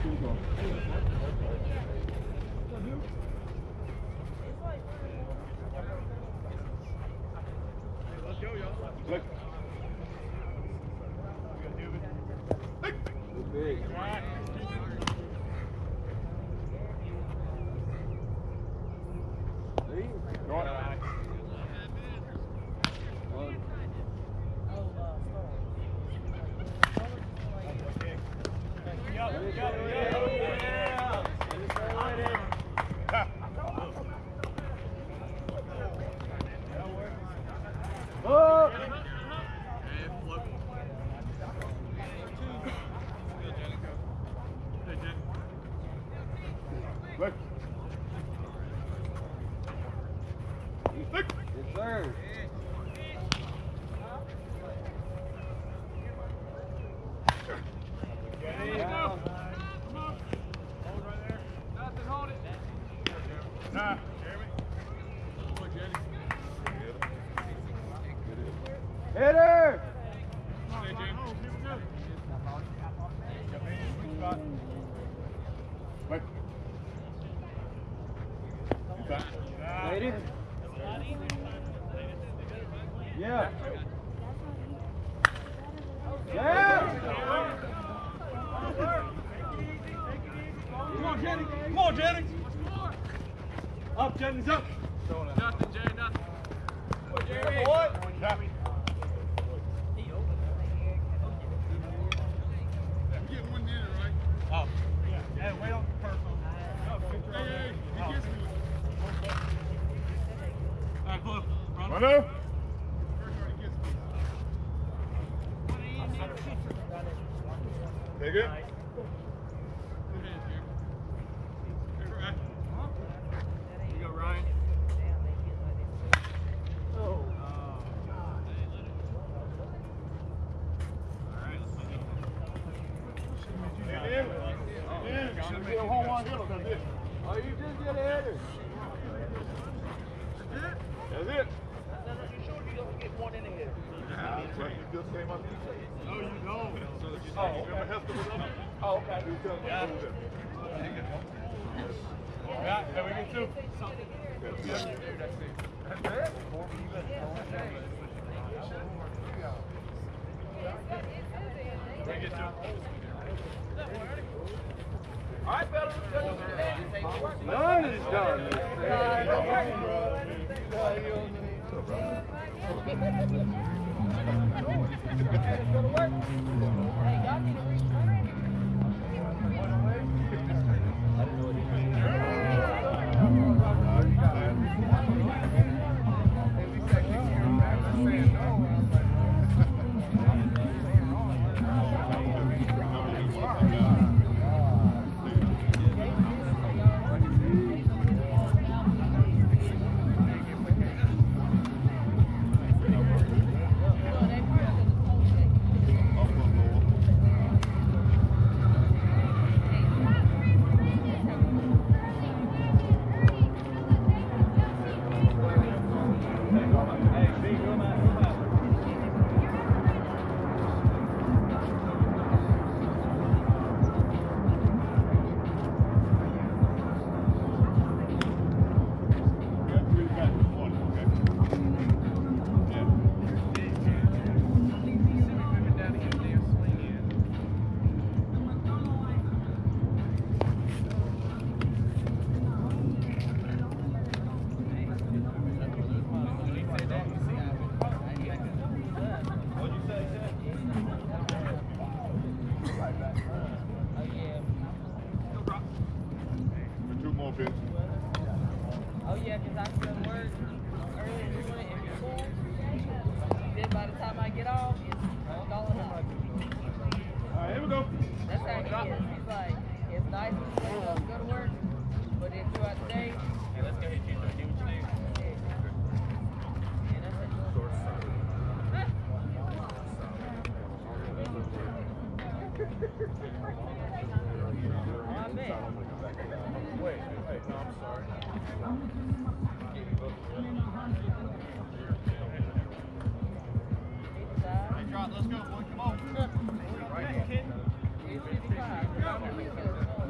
Let's go, boy. Come on. Right, kid. 55.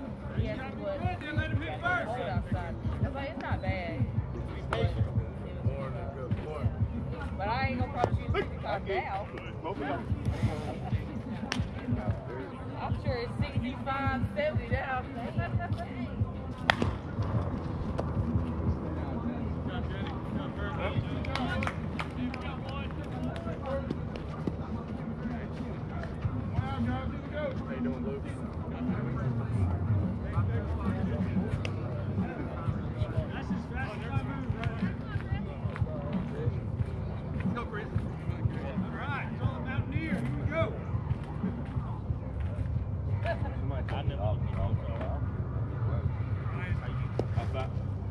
now. I'm sure it's 65, 70 now. How you doing, Luke? Go, Chris. All right, it's all about near. Here we go. I know. How's that?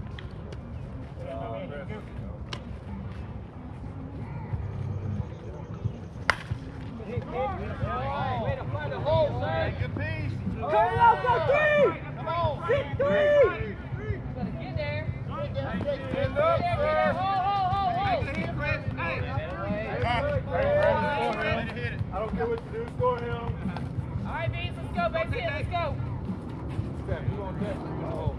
Way to find a hole, sir. Good piece. Turn it out, go three. Come on. Hit three. Gotta get there. Stand up, sir. Hold. Make the hit, Chris. Hey. I don't care what you do. Score him. All right, Beans, let's go, baby. Let's go. You want that? Oh.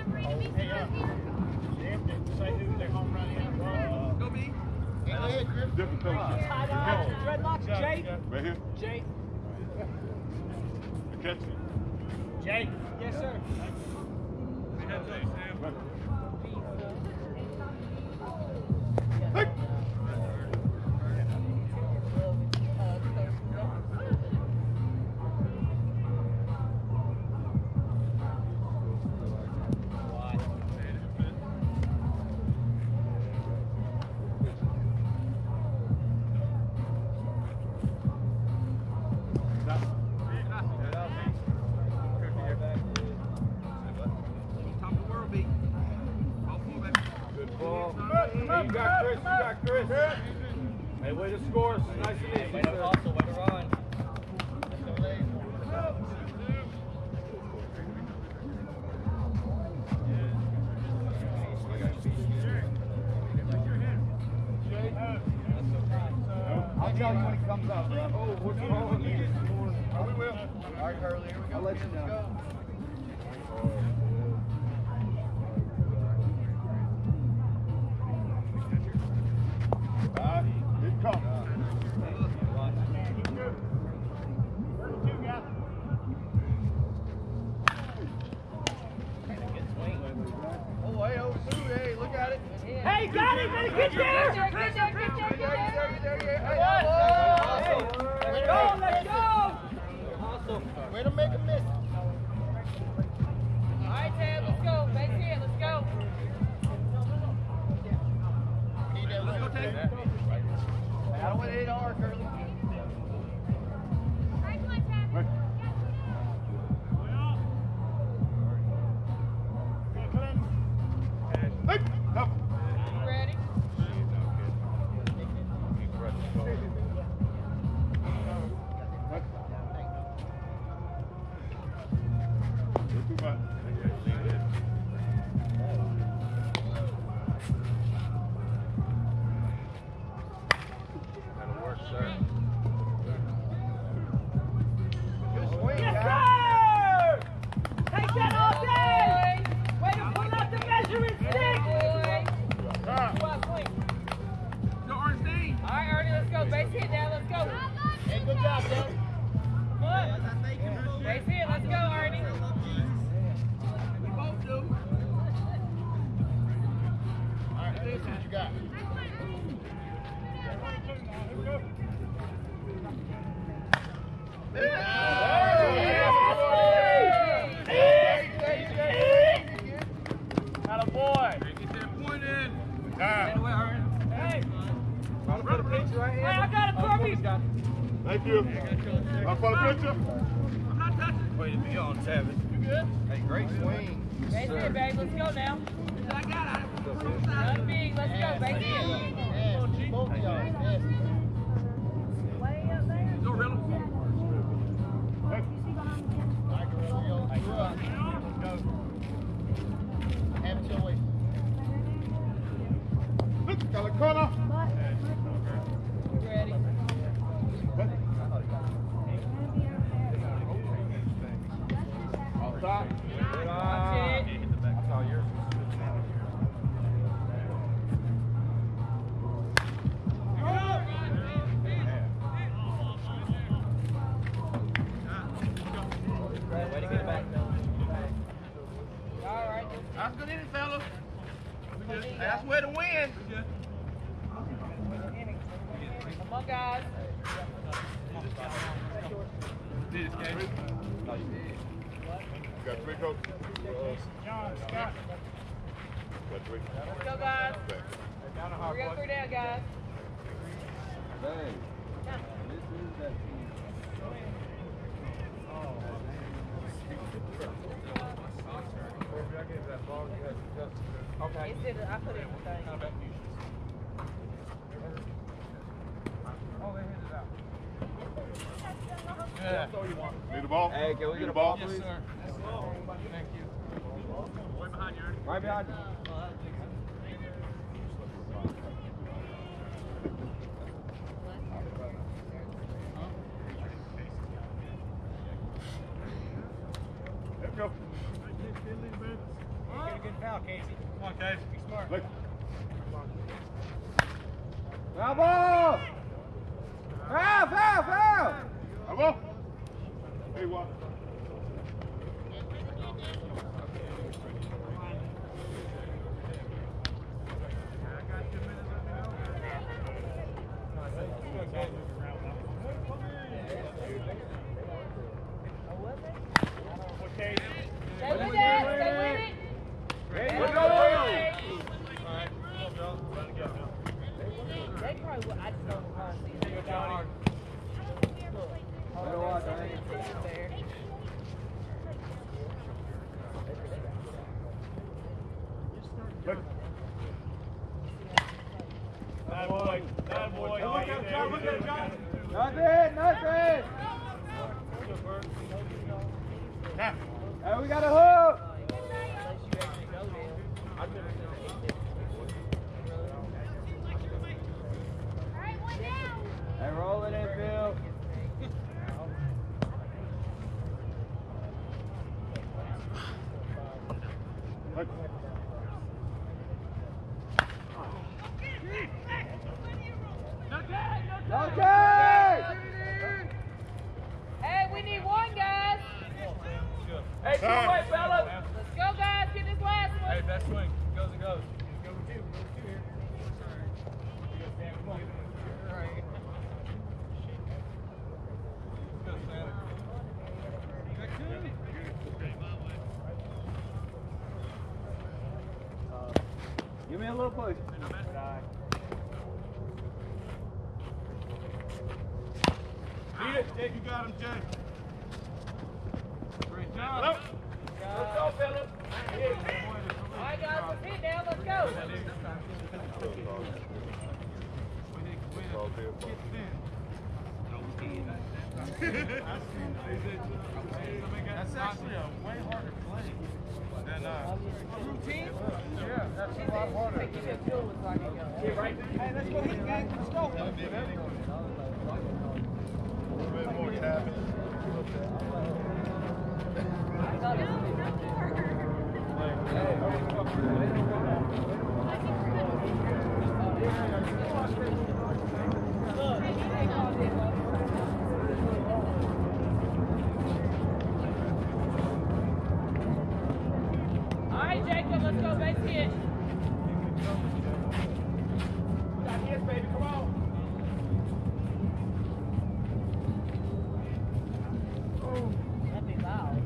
Say who their home run is. Go, B. Different coaches. Dreadlocks, Jake. Right here. Jake. Catch it. Jake. Yes, sir. Hey. You got Chris. Hey, way to score. Nice and easy. Way to hustle, way to run. I'll tell you when he comes up. Oh, what's wrong? Oh, we will. All right, Curly, here we go. I'll let you know. Here it comes. Oh, hey, oh, Sue, hey, look at it. Hey, got it, man. Get there. Get Let's go, let's go. Awesome. Way to make a miss. All right, Ted, let's go. Base hit, let's go. Let's go, Ted. I don't want 8 hours, Curly. Hey, come. Ready? Too much. That'll work, sir. Good swing, Yes, guys. sir. Take that all day. Way to pull out the measuring stick. Go, Ernestine. All right, Ernie, let's go. Base hit now, let's go. Hey, good job, Dad. Base hit, let's go, Ernie. We both do. All right, this is what you got. Atta boy. Get that point in. Hey. Hey, I got a trophy. Thank you. I'm for the picture. I'm not touching. Way to be on, Savage. You good? Hey, great swing. Base hit, babe, let's go now. None big, let's go. Base hit. Both of y'all. Go, Riddle. Have it your way. Look, got a corner. Ready? Off top. Watch it. That's all yours. That's good inning, fellas. That's where to win. Come on, guys. Did it, Kay? No, you did. Got three, Coach? John, Scott. Got three? Let's go, guys. We got 3 down, guys. Hey, this is that team. Okay. I put it in the thing. Oh, they hit it out. Yeah. Need the ball? Hey, can we Need get the a ball, ball? please? Yes, sir. Thank you. Right behind you. Right behind you. Let's go. Get a good foul, Casey. Come on, Casey. Be smart. Look. Foul ball! Foul, foul, foul! Come on. Hey, what? Stay with it. Stay with it. Ready, Let's go! They probably would. I just don't know how to see it. Look. I don't want that. It's there. Look. Bad boy. Bad boy. Look at him, John. Look at him, John. Nothing, nothing. Now. Hey, we got a hook. Unless you actually go there. I've never seen an 8 Hey, roll it in, Phil. Look. Okay. Hey, we need 1, guys. Hey, two away, fella. Let's go, guys. Get this last one. Hey, best swing. Goes and goes. Give me a little push. Beat it. Jake, you got him, Jake. Great job. Hello. Let's go, Philip. All right, guys. Let's hit now. Let's go. Ball field. That's actually a way harder play than routine. Yeah, that's a lot harder. Make it feel was like a Right. Hey, let's go hit, gang. Let's go. A little bit more tapping. All right, Jacob. Let's go. Base hit. Got his, baby. Come on. That'd be loud.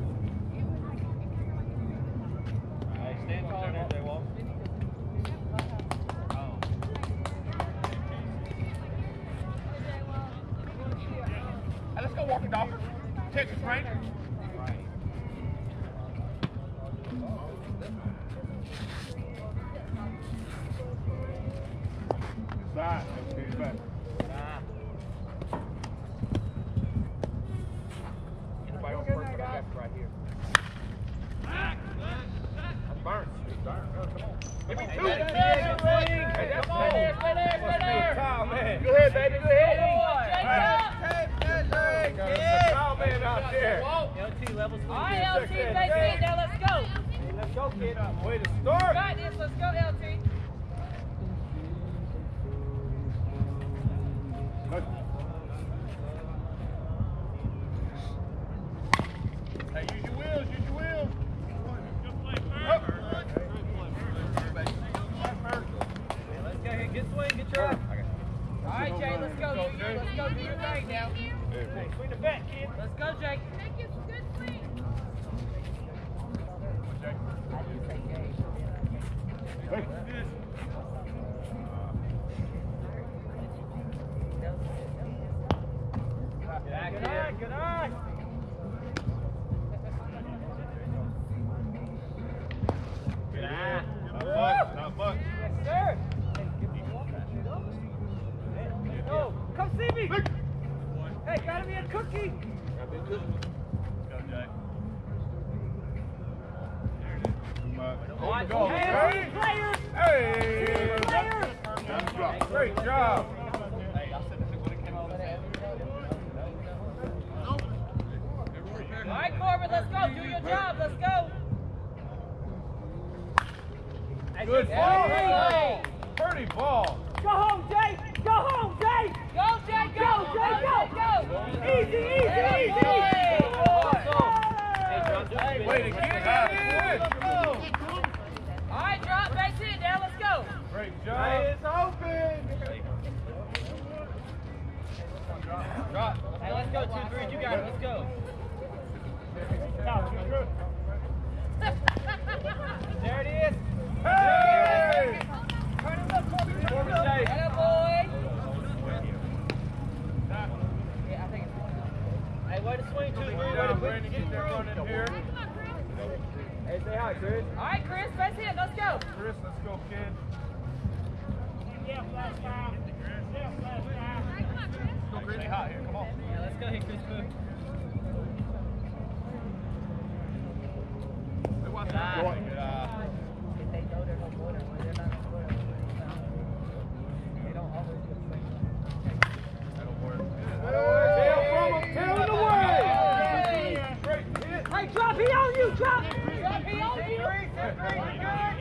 Hey, stand tall there, Daywall. Hey, let's go walking dog. Texas Ranger. Side. Let's get it back. Anybody on first left right here. That's Burns. Come on. Give me two. Hey, that's Come on. Stay there. Stay there. Stay there. Foul, man. Go ahead, baby. Go ahead. Jacob. Got a foul man out there. LT levels. All right, LT. Base hit. Now let's go. Let's go, kid. Way to start. Got this. Let's go, LT. Look. Hey, use your wheels. Use your wheels. Up. let's go do your thing now. Hey, swing the bat, kid. Let's go, Jake. Hey. Good eye, good eye. Good eye. Not much, not much. Yes, sir. Go. Come see me. Hey, gotta be a cookie. Got me a cookie. Let's go, Jay. Too much. Go, Hey, Jay. players. Hey! Players. Nice drop. Great job. All right, Corbin, let's go. Do your job. Let's go. Good ball. Hey. Pretty ball. Go home, Jay. Go home, Jay. Go, Jake. Go, Jay, go. Go. Easy, easy, Hey, easy. hey. Way to get that in. All right, drop base in now. Let's go. Great job. It's open. Drop. Hey, let's go, 2-3. You got it. Let's go. There it is. Hey! Turn him up, Corbin. Corbin, Jay. Get up, boy. Hey, way to swing, 2-3. Good Way to job, get Brandon. Get that run in here. Hey, say hi, Chris. All right, Chris, base hit. Let's go. Chris, let's go, kid. Stay hot here. Come on. Yeah, let's go here, Chris Cook. Good eye. That'll work. Tail from him, tail in the way. Great hit. Hey, drop, he on you, drop. Drop, he on you. Good.